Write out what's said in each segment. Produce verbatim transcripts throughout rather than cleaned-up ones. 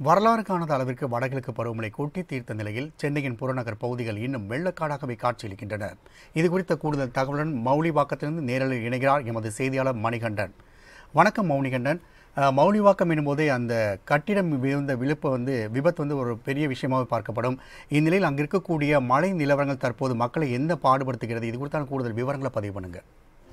வரலாறு காணாத அளவிற்கு வடகிழக்கு பருவமழை கொட்டி தீர்த்த நிலையில் சென்னையின் புறநகர் பகுதிகள் இன்னும் வெள்ளக்காடாகவே காட்சியளிக்கின்றன. இதுகுறித்த கூடுதல் தகவலுடன் மௌலிவாக்கத்திலிருந்து நேரில் இணைகிறார் எமது செய்தியாளர் மணிகண்டன். வணக்கம் மௌனிகண்டன். மௌலிவாக்கம் எனும்போதே அந்த கட்டிடம் விழுந்த விழுப்பு வந்து விபத்து வந்து ஒரு பெரிய விஷயமாக பார்க்கப்படும். இந்நிலையில் அங்கு இருக்கக்கூடிய மழை நிலவரங்கள் தற்போது மக்களை எந்த பாடுபடுத்துகிறது? இது குறித்தான கூடுதல் விவரங்களை பதிவு பண்ணுங்க.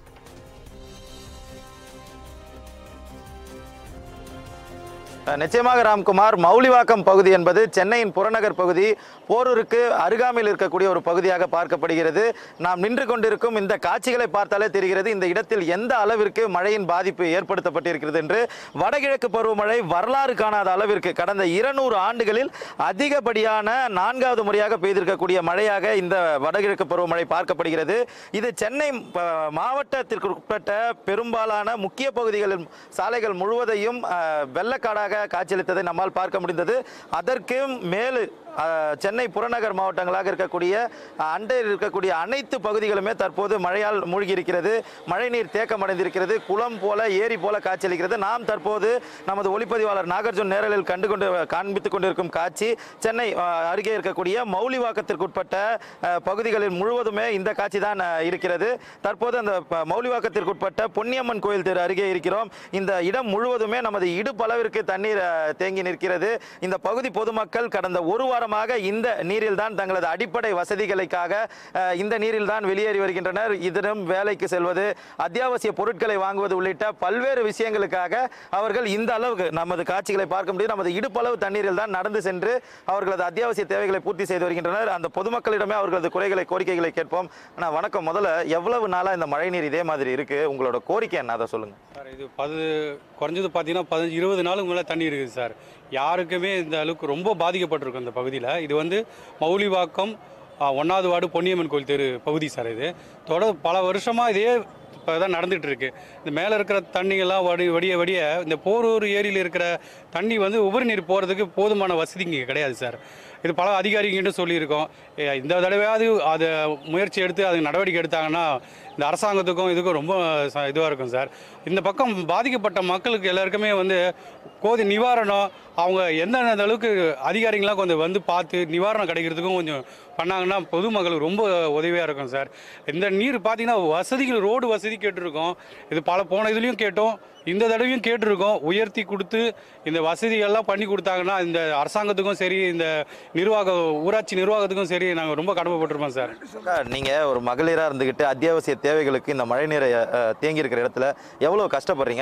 நிச்சயமாக ராம்குமார், மௌலிவாக்கம் பகுதி என்பது சென்னையின் புறநகர் பகுதி, போரூருக்கு அருகாமையில் இருக்கக்கூடிய ஒரு பகுதியாக பார்க்கப்படுகிறது. நாம் நின்று கொண்டிருக்கும் இந்த காட்சிகளை பார்த்தாலே தெரிகிறது இந்த இடத்தில் எந்த அளவிற்கு மழையின் பாதிப்பு ஏற்படுத்தப்பட்டிருக்கிறது என்று. வடகிழக்கு பருவமழை வரலாறு காணாத அளவிற்கு கடந்த இருநூறு ஆண்டுகளில் அதிகப்படியான நான்காவது முறையாக பெய்திருக்கக்கூடிய மழையாக இந்த வடகிழக்கு பருவமழை பார்க்கப்படுகிறது. இது சென்னை மாவட்டத்திற்கு உட்பட்ட பெரும்பாலான முக்கிய பகுதிகளில் சாலைகள் முழுவதையும் வெள்ளக்காடாக காட்சியளித்ததை நம்மால் பார்க்க முடிந்தது. அதற்கு மேலு சென்னை புறநகர் மாவட்டங்களாக இருக்கக்கூடிய அண்டையில் இருக்கக்கூடிய அனைத்து பகுதிகளுமே தற்போது மழையால் மூழ்கி இருக்கிறது. மழைநீர் தேக்கம் அடைந்திருக்கிறது. குளம் போல ஏரி போல காட்சியளிக்கிறது. நாம் தற்போது நமது ஒளிப்பதிவாளர் நாகார்ஜுன் நேரலில் கண்டு கொண்டு காண்பித்துக் கொண்டிருக்கும் காட்சி சென்னை அருகே இருக்கக்கூடிய மௌலிவாக்கத்திற்கு உட்பட்ட பகுதிகளில் முழுவதுமே இந்த காட்சி தான் இருக்கிறது. தற்போது அந்த மௌலிவாக்கத்திற்கு உட்பட்ட பொன்னியம்மன் கோயில் தெரு அருகே இருக்கிறோம். இந்த இடம் முழுவதுமே நமது இடுப்பளவிற்கு தண்ணீர் தேங்கி நிற்கிறது. இந்த பகுதி பொதுமக்கள் கடந்த ஒரு வாரம் இந்த நீரில் தான் தங்களது அடிப்படை வசதிகளுக்காக இந்த நீரில் தான் வெளியேறி வருகின்றனர். இதனும் வேலைக்கு செல்வது, அத்தியாவசிய பொருட்களை வாங்குவது உள்ளிட்ட பல்வேறு விஷயங்களுக்காக அவர்கள் இந்த அளவுக்கு நமது காட்சிகளை பார்க்க முடியும். நமது இடுப்பளவு தண்ணீரில் தான் நடந்து சென்று அவர்களது அத்தியாவசிய தேவைகளை பூர்த்தி செய்து வருகின்றனர். அந்த பொதுமக்களிடமே அவர்களது குறைகளை கோரிக்கைகளை கேட்போம். ஆனால் வணக்கம், முதல்ல எவ்வளவு நாளா இந்த மழை நீர் இதே மாதிரி இருக்கு? உங்களோட கோரிக்கை என்ன, அதை சொல்லுங்க சார். இது பது குறைஞ்சது பார்த்தீங்கன்னா பதினஞ்சு இருபது நாளுக்கு மேலே தண்ணி இருக்குது சார். யாருக்குமே இந்த அளவுக்கு ரொம்ப பாதிக்கப்பட்டிருக்கும் இந்த பகுதியில். இது வந்து மௌலிவாக்கம் ஒன்றாவது வார்டு பொன்னியம்மன் கோயில் தெரு பகுதி சார். இது தொடர் பல வருஷமாக இதே இப்போ தான் நடந்துகிட்டு இருக்கு. இந்த மேலே இருக்கிற தண்ணிகள்லாம் வடி வடிய வடிய இந்த போரூர் ஏரியில் இருக்கிற தண்ணி வந்து உபரி நீர் போகிறதுக்கு போதுமான வசதி இங்கே கிடையாது சார். இது பல அதிகாரிகிட்ட சொல்லியிருக்கோம். இந்த தடவையாவது அதை முயற்சி எடுத்து அதுக்கு நடவடிக்கை எடுத்தாங்கன்னா இந்த அரசாங்கத்துக்கும் இதுக்கும் ரொம்ப இதுவாக இருக்கும் சார். இந்த பக்கம் பாதிக்கப்பட்ட மக்களுக்கு எல்லாருக்குமே வந்து கோதி நிவாரணம் அவங்க எந்தெந்த அளவுக்கு அதிகாரிகளாம் கொஞ்சம் வந்து பார்த்து நிவாரணம் கிடைக்கிறதுக்கும் கொஞ்சம் பண்ணாங்கன்னா பொதுமக்களுக்கு ரொம்ப உதவியாக இருக்கும் சார். இந்த நீர் பார்த்திங்கன்னா வசதிகள் ரோடு வசதி கேட்டிருக்கோம். இது பல போன இதுலேயும் கேட்டோம், இந்த தடவையும் கேட்டிருக்கோம். உயர்த்தி கொடுத்து இந்த வசதிகள்லாம் பண்ணி கொடுத்தாங்கன்னா இந்த அரசாங்கத்துக்கும் சரி, இந்த நிர்வாக ஊராட்சி நிர்வாகத்துக்கும் சரி நாங்கள் ரொம்ப கடமைப்பட்டிருப்போம் சார். நீங்கள் ஒரு மகளிராக இருந்துக்கிட்டு அத்தியாவசிய தேவைகளுக்கு இந்த மழை நீரை தேங்கி இருக்கிற இடத்துல எவ்வளோ கஷ்டப்படுறீங்க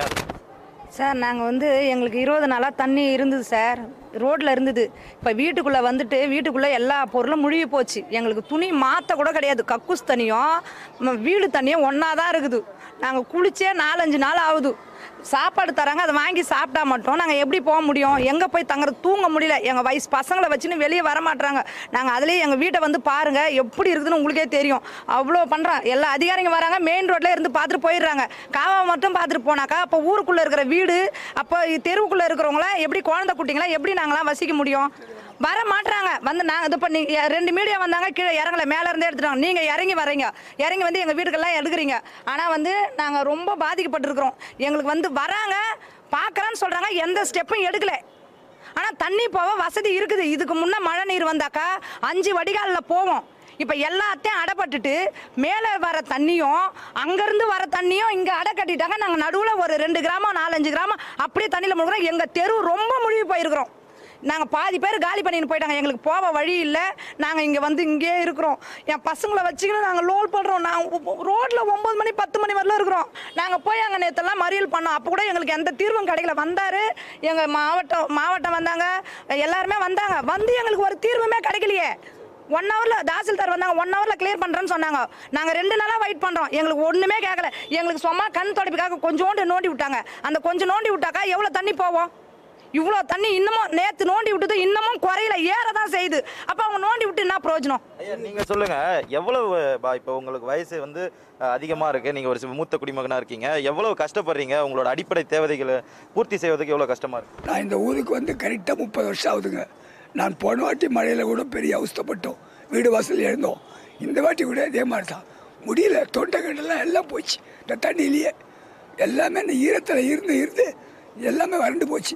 சார்? நாங்கள் வந்து எங்களுக்கு இருபது நாளாக தண்ணி இருந்தது சார், ரோட்டில் இருந்தது. இப்போ வீட்டுக்குள்ளே வந்துட்டு வீட்டுக்குள்ளே எல்லா பொருளும் முழுகி போச்சு. எங்களுக்கு துணி மாற்ற கூட கிடையாது. கக்கூஸ் தண்ணியும் வீடு தண்ணியும் ஒன்றா தான் இருக்குது. நாங்கள் குளிச்சே நாலஞ்சு நாள் ஆகுது. சாப்பாடு தராங்க, அதை வாங்கி சாப்பிட்டா மட்டும் நாங்கள் எப்படி போக முடியும்? எங்கே போய் தங்குறது? தூங்க முடியல. எங்கள் வயசு பசங்களை வச்சுன்னு வெளியே வர மாட்டுறாங்க. நாங்கள் அதுலேயே எங்கள் வீட்டை வந்து பாருங்கள் எப்படி இருக்குதுன்னு உங்களுக்கே தெரியும். அவ்வளோ பண்ணுறோம். எல்லா அதிகாரிங்க வராங்க, மெயின் ரோட்டில் இருந்து பார்த்துட்டு போயிடுறாங்க. காவா மட்டும் பார்த்துட்டு போனாக்கா அப்போ ஊருக்குள்ளே இருக்கிற வீடு, அப்போ தெருவுக்குள்ளே இருக்கிறவங்களாம் எப்படி, குழந்தை குட்டிங்களாம் எப்படி நாங்களாம் வசிக்க முடியும்? வர மாட்டுறாங்க. வந்து நாங்கள் இது பண்ணி ரெண்டு மீடியா வந்தாங்க, கீழே இறங்கலை, மேலே இருந்தே எடுத்துட்டாங்க. நீங்கள் இறங்கி வரீங்க, இறங்கி வந்து எங்கள் வீட்டுக்கெல்லாம் எடுக்கிறீங்க. ஆனால் வந்து நாங்கள் ரொம்ப பாதிக்கப்பட்டிருக்கிறோம். எங்களுக்கு வந்து வராங்க, பார்க்குறான்னு சொல்கிறாங்க, எந்த ஸ்டெப்பும் எடுக்கலை. ஆனால் தண்ணி போக வசதி இருக்குது. இதுக்கு முன்னே மழை நீர் வந்தாக்கா அஞ்சு வடிகாலில் போவோம். இப்போ எல்லாத்தையும் அடைப்பட்டுட்டு மேலே வர தண்ணியும் அங்கேருந்து வர தண்ணியும் இங்கே அடை கட்டிட்டாங்க. நாங்கள் நடுவில் ஒரு ரெண்டு கிராமம் நாலஞ்சு கிராமம் அப்படியே தண்ணியில் முழுகிறோம். எங்கள் தெரு ரொம்ப முழுகி போயிருக்கிறோம். நாங்கள் பாதி பேர் காலி பண்ணின்னு போயிட்டாங்க. எங்களுக்கு போக வழி இல்லை. நாங்கள் இங்கே வந்து இங்கே இருக்கிறோம். என் பசங்களை வச்சுக்கின்னு நாங்கள் லோல் பண்ணுறோம். நாங்கள் ரோட்டில் ஒம்பது மணி பத்து மணி வரலாம் இருக்கிறோம். நாங்கள் போய் அங்கே நேற்றெல்லாம் மறியல் பண்ணோம். அப்போ கூட எங்களுக்கு எந்த தீர்வும் கிடைக்கல. வந்தார் எங்கள் மாவட்டம் மாவட்டம் வந்தாங்க, எல்லாருமே வந்தாங்க. வந்து எங்களுக்கு ஒரு தீர்வுமே கிடைக்கலையே. ஒன் ஹவரில் தாசில்தார் வந்தாங்க, ஒன் ஹவரில் கிளியர் பண்ணுறேன்னு சொன்னாங்க. நாங்கள் ரெண்டு நாளாக வெயிட் பண்ணுறோம். எங்களுக்கு ஒன்றுமே கேட்கல. எங்களுக்கு சும்மா கண் தொடப்பிக்காக கொஞ்சோண்டு நோண்டி விட்டாங்க. அந்த கொஞ்சம் நோண்டி விட்டாக்கா எவ்வளோ தண்ணி போவோம்? இவ்வளோ தண்ணி இன்னமும் நேற்று நோண்டி விட்டது இன்னமும் குறையில, ஏற தான் செய்யுது. அப்போ அவங்க நோண்டி விட்டு என்ன பிரயோஜனம்? நீங்கள் சொல்லுங்கள், எவ்வளவு இப்போ உங்களுக்கு வயசு வந்து அதிகமாக இருக்குது, நீங்கள் ஒரு மூத்த குடிமகனாக இருக்கீங்க, எவ்வளோ கஷ்டப்படுறீங்க? உங்களோட அடிப்படை தேவைகளை பூர்த்தி செய்வதற்கு எவ்வளோ கஷ்டமாக இருக்குது? நான் இந்த ஊருக்கு வந்து கரெக்டாக முப்பது வருஷம் ஆகுதுங்க. நான் போன வாட்டி மழையில் கூட பெரிய அவஸ்தப்பட்டோம், வீடு வாசல் எழுந்தோம். இந்த வாட்டி கூட இதே மாதிரி தான், முடியல. தொண்டை கண்டெல்லாம் எல்லாம் போச்சு இந்த தண்ணியிலேயே. எல்லாமே இந்த ஈரத்தில் இருந்து இருந்து எல்லாமே வறண்டு போச்சு.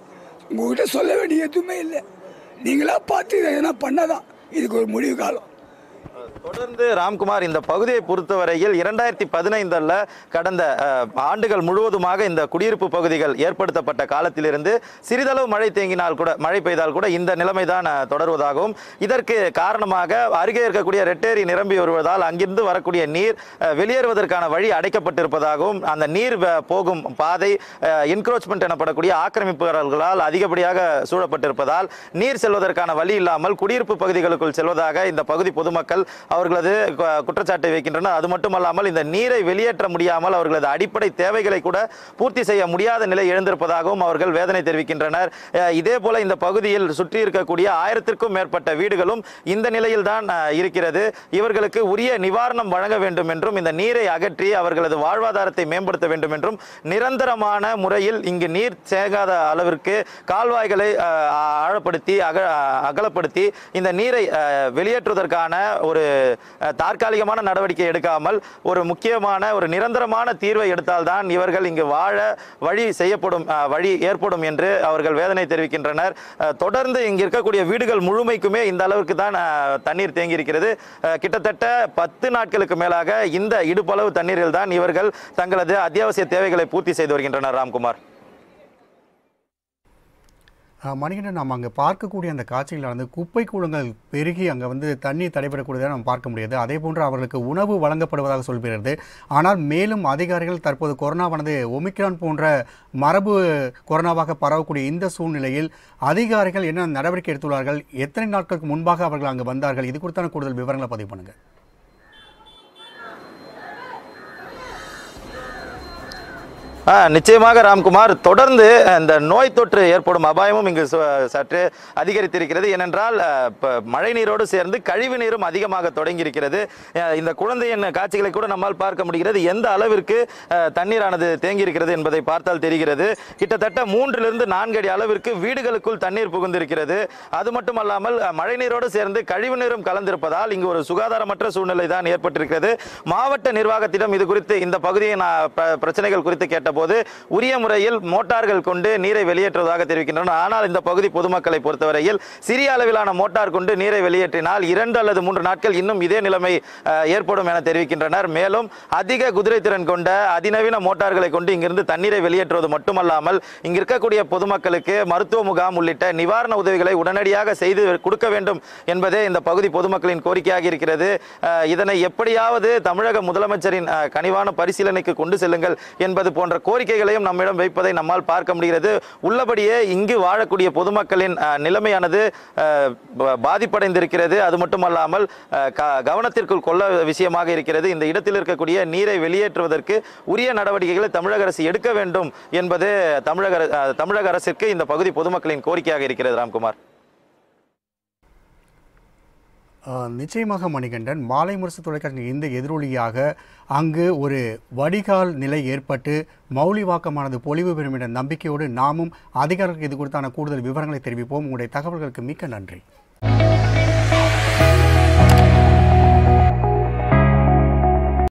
உங்கள்கிட்ட சொல்ல வேண்டிய எதுவுமே இல்லை. நீங்களாக பார்த்து எதனா பண்ணாதான் இதுக்கு ஒரு முடிவு காலம். தொடர்ந்து ராம்குமார், இந்த பகுதியை பொறுத்தவரையில் இரண்டாயிரத்தி பதினைந்தில் கடந்த ஆண்டுகள் முழுவதுமாக இந்த குடியிருப்பு பகுதிகள் ஏற்படுத்தப்பட்ட காலத்திலிருந்து சிறிதளவு மழை தேங்கினால் கூட மழை பெய்தால் கூட இந்த நிலைமை தான் தொடர்வதாகவும், இதற்கு காரணமாக அருகே இருக்கக்கூடிய ரெட்டேரி நிரம்பி வருவதால் அங்கிருந்து வரக்கூடிய நீர் வெளியேறுவதற்கான வழி அடைக்கப்பட்டிருப்பதாகவும், அந்த நீர் போகும் பாதை என்க்ரோச்மெண்ட் எனப்படக்கூடிய ஆக்கிரமிப்புகளால் அதிகப்படியாக சூழப்பட்டிருப்பதால் நீர் செல்வதற்கான வழி இல்லாமல் குடியிருப்பு பகுதிகளுக்குள் செல்வதாக இந்த பகுதி பொதுமக்கள் அவர்களது குற்றச்சாட்டை வைக்கின்றனர். அது மட்டுமல்லாமல் இந்த நீரை வெளியேற்ற முடியாமல் அவர்களது அடிப்படை தேவைகளை கூட பூர்த்தி செய்ய முடியாத நிலை எழுந்திருப்பதாகவும் அவர்கள் வேதனை தெரிவிக்கின்றனர். இதே போல இந்த பகுதியில் சுற்றி இருக்கக்கூடிய ஆயிரத்திற்கும் மேற்பட்ட வீடுகளும் இந்த நிலையில் தான் இருக்கிறது. இவர்களுக்கு உரிய நிவாரணம் வழங்க வேண்டும் என்றும், இந்த நீரை அகற்றி அவர்களது வாழ்வாதாரத்தை மேம்படுத்த வேண்டும் என்றும், நிரந்தரமான முறையில் இங்கு நீர் சேகாத அளவிற்கு கால்வாய்களை ஆழப்படுத்தி அக அகலப்படுத்தி இந்த நீரை வெளியேற்றுவதற்கான ஒரு தற்காலிகமான நடவடிக்கை எடுக்காமல் ஒரு முக்கியமான ஒரு நிரந்தரமான தீர்வை எடுத்தால்தான் இவர்கள் இங்கு வாழ வழி செய்யப்படும் வழி ஏற்படும் என்று அவர்கள் வேதனை தெரிவிக்கின்றனர். தொடர்ந்து இங்கு இருக்கக்கூடிய வீடுகள் முழுமைக்குமே இந்த அளவுக்கு தான் தண்ணீர் தேங்கி இருக்கிறது. கிட்டத்தட்ட பத்து நாட்களுக்கு மேலாக இந்த இடுப்பளவு தண்ணீரில் தான் இவர்கள் தங்களது அத்தியாவசிய தேவைகளை பூர்த்தி செய்து வருகின்றனர். ராம்குமார். மணிகண்டன், நாம் அங்கே பார்க்கக்கூடிய அந்த காட்சிகளில் வந்து குப்பை கூலங்கள் பெருகி அங்கே வந்து தண்ணீர் தடைபடக்கூடியதாக நம்ம பார்க்க முடியாது. அதே போன்று அவர்களுக்கு உணவு வழங்கப்படுவதாக சொல்கிறது. ஆனால் மேலும் அதிகாரிகள் தற்போது கொரோனாவானது ஒமிக்ரான் போன்ற மரபு கொரோனாவாக பரவக்கூடிய இந்த சூழ்நிலையில் அதிகாரிகள் என்ன நடவடிக்கை எடுத்துள்ளார்கள், எத்தனை நாட்களுக்கு முன்பாக அவர்கள் அங்கே வந்தார்கள், இது குறித்தான கூடுதல் விவரங்களை பதிவு பண்ணுங்கள். நிச்சயமாக ராம்குமார், தொடர்ந்து இந்த நோய் தொற்று ஏற்படும் அபாயமும் இங்கு சற்று அதிகரித்திருக்கிறது. ஏனென்றால் மழை நீரோடு சேர்ந்து கழிவு நீரும் அதிகமாக தொடங்கி இருக்கிறது. இந்த குழந்தையின் காட்சிகளை கூட நம்மால் பார்க்க முடிகிறது. எந்த அளவிற்கு தண்ணீரானது தேங்கி இருக்கிறது என்பதை பார்த்தால் தெரிகிறது. கிட்டத்தட்ட மூன்றிலிருந்து நான்கு அடி அளவிற்கு வீடுகளுக்குள் தண்ணீர் புகுந்திருக்கிறது. அது மட்டுமல்லாமல் மழை நீரோடு சேர்ந்து கழிவு நீரும் கலந்திருப்பதால் இங்கு ஒரு சுகாதாரமற்ற சூழ்நிலை தான் ஏற்பட்டிருக்கிறது. மாவட்ட நிர்வாகத்திடம் இது குறித்து இந்த பகுதியின் பிரச்சனைகள் குறித்து கேட்ட போது உரிய முறையில் மோட்டார்கள் கொண்டு நீரை வெளியேற்றுவதாக தெரிவிக்கின்றனர். ஆனால் இந்த பகுதி பொதுமக்களை பொறுத்தவரையில் சிறிய அளவிலான மோட்டார் கொண்டு நீரை வெளியேற்றினால் இரண்டு அல்லது மூன்று நாட்கள் இன்னும் இதே நிலைமை ஏற்படும் என தெரிவிக்கின்றனர். மேலும் அதிக குதிரை திறன் கொண்ட அதிநவீன மோட்டார்களை கொண்டு இங்கிருந்து தண்ணீரை வெளியேற்றுவது மட்டுமல்லாமல் இங்கு இருக்கக்கூடிய பொதுமக்களுக்கு மருத்துவ முகாம் உள்ளிட்ட நிவாரண உதவிகளை உடனடியாக செய்து கொடுக்க வேண்டும் என்பதே இந்த பகுதி பொதுமக்களின் கோரிக்கையாக இருக்கிறது. இதனை எப்படியாவது தமிழக முதலமைச்சரின் கனிவான பரிசீலனைக்கு கொண்டு செல்லுங்கள் என்பது போன்ற கோரிக்கைகளையும் நம்மிடம் வைப்பதை நம்மால் பார்க்க முடிகிறது. உள்ளபடியே இங்கு வாழக்கூடிய பொதுமக்களின் நிலைமையானது பாதிப்படைந்திருக்கிறது. அது மட்டுமல்லாமல் கவனத்திற்குள் கொள்ள விஷயமாக இருக்கிறது. இந்த இடத்தில் இருக்கக்கூடிய நீரை வெளியேற்றுவதற்கு உரிய நடவடிக்கைகளை தமிழக அரசு எடுக்க வேண்டும் என்பது தமிழக தமிழக அரசிற்கு இந்த பகுதி பொதுமக்களின் கோரிக்கையாக இருக்கிறது. ராம்குமார். நிச்சயமாக மணிகண்டன், மாலை முரசு தொலைக்காட்சி இந்த எதிரொலியாக அங்கு ஒரு வடிகால் நிலை ஏற்பட்டு மௌலிவாக்கமானது பொலிவு பெறும் என்ற நம்பிக்கையோடு நாமும் அதிகாரிகளுக்கு இது குறித்தான கூடுதல் விவரங்களை தெரிவிப்போம். உங்களுடைய தகவல்களுக்கு மிக்க நன்றி.